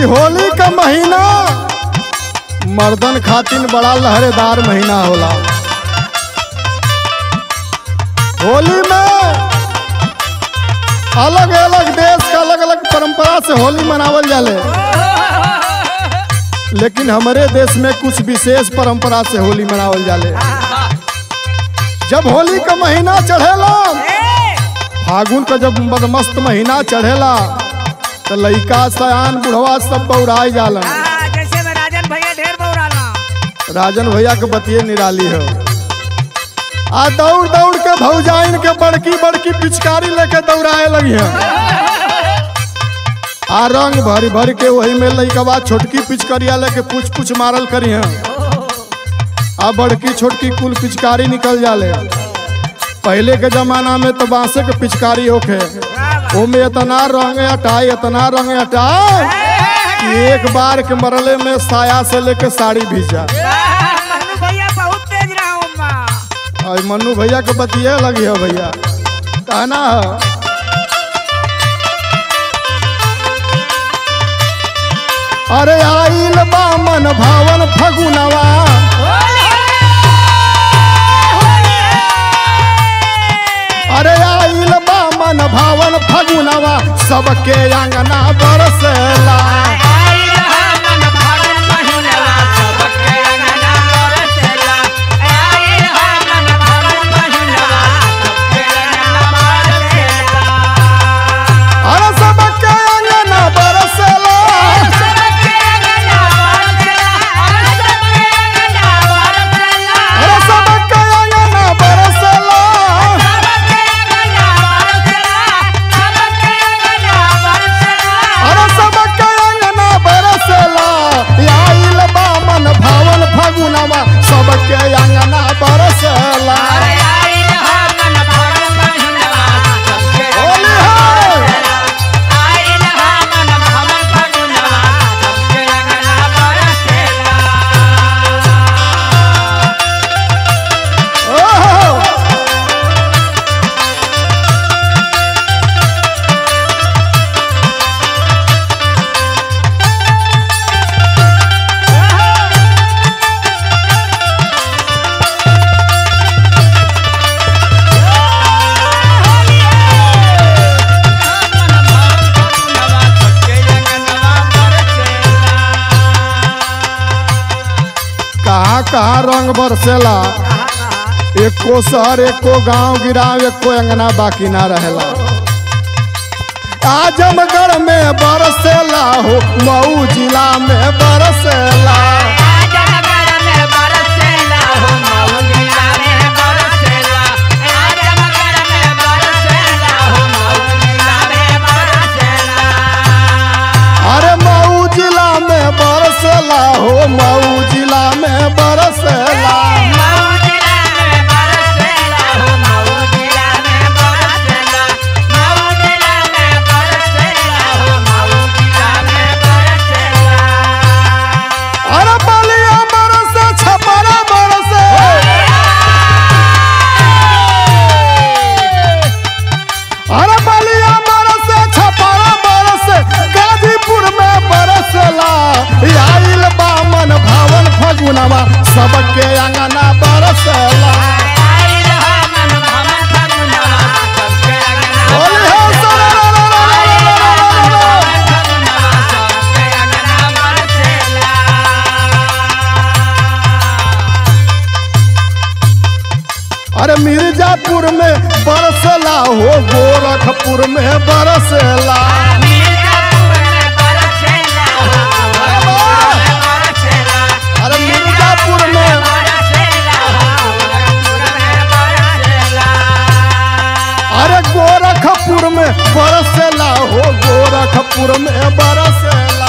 होली का महीना मर्दन खातिन बड़ा लहरेदार महीना होला। होली में अलग अलग देश का अलग अलग परंपरा से होली मनावल जाले, लेकिन हमारे देश में कुछ विशेष परंपरा से होली मनावल जाले। जब होली का महीना चढ़ेला, फागुन का जब मस्त महीना चढ़ेला तो लइका सयान बुढ़वा सब बौराई जालन। जैसे में राजन भैया ढेर बौराला। राजन भैया के बतिये निराली हो। आ दौड़ दौड़ के भौजाइन के बड़की बड़की पिचकारी लेके दौड़ाए लगी है। आ रंग भरी भर के वही में लइकवा छोटकी पिचकारिया लेके पूछ पूछ मारल करी है। आ बड़की छोटकी कुल पिचकारी निकल जाले। पहले के जमाना में तो बांसे के पिचकारी होके ओमे इतना रंग हटाई इतना रंग हटाई कि एक बार के मरले में साया से लेके साड़ी भीजा। मन्नू भैया बहुत तेज रहा। और मन्नू भैया के बतिये लगी है भैया कहना है। अरे आइल बामन भावन फगुनवा, अरे आइल बामन भावन फगुनवा सबके आंगना बरसेला। कहाँ रंग बरसेला, एको शहर एको गांव गिराव एको अंगना बाकी ना रहेला। आजमगढ़ में बरसेला हो, मऊ जिला में बरसेला। अरे मऊ जिला में बरसेला हो, मऊ जिला में बरसेला। अरे बलिया बरसे, छपरा बरसे, अरे बलिया बरसे, छपरा बरसे, गाजीपुर में बरसेला। आइल बामन भावन फगुनवा सबके अंगना बरसेला। अरे मिर्जापुर में बरसेला हो, गोरखपुर में बरसेला। अरे मिर्जापुर में, अरे गोरखपुर में बरसेला हो, गोरखपुर में बरसेला।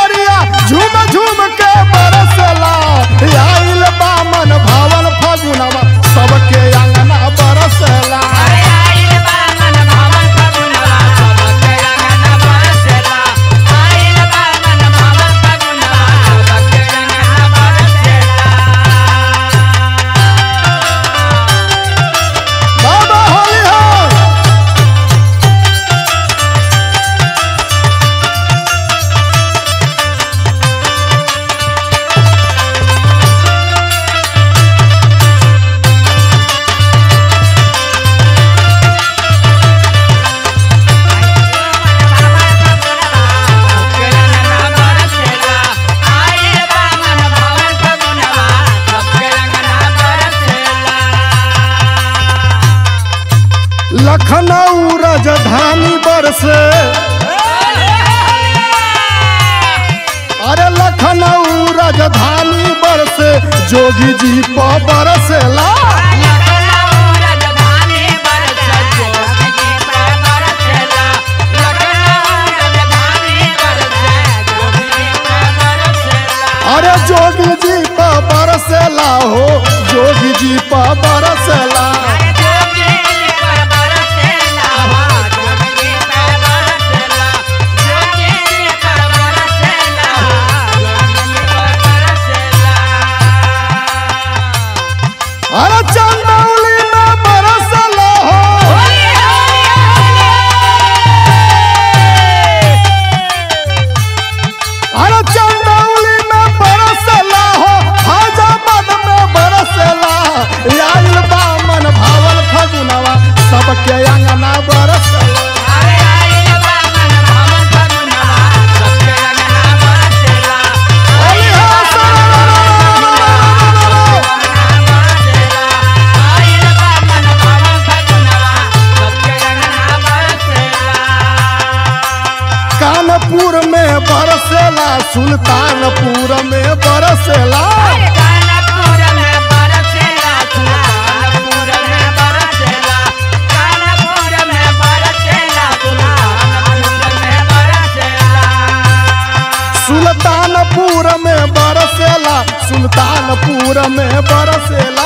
झूम झूम के बरसला, आइल बामन भावन फगुनवा लखनऊ राजधानी बरसे, अरे लखनऊ राजधानी बरसे जोगी जी पर बरसेला। अरे जोगी जी पर बरसेला हो, जोगी जी पर बरसेला। अरे चंदौली में बरसला हो, अरे चंदौली में बरसला हो, फैजाबाद में बरसला। आइल बा मन भावन फगुनवा सबके अंगना बरसला। कानपुर में बरसेला, सुल्तानपुर में बरसेला। सुल्तानपुर में बरसेला, सुल्तानपुर में बरसेला।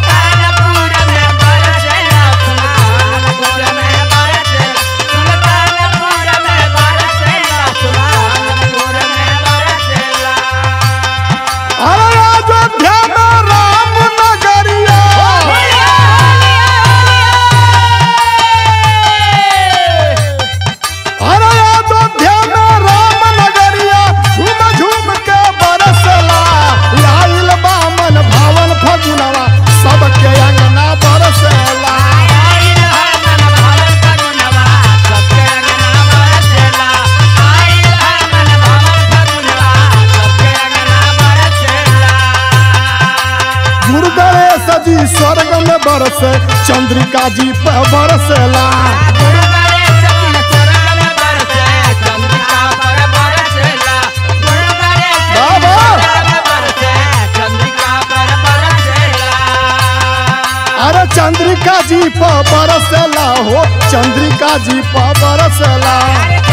स्वर्ग में बरसे चंद्रिका जी पर बरसेला। अरे चंद्रिका जी पर बरसेला हो, चंद्रिका जी पर बरसेला।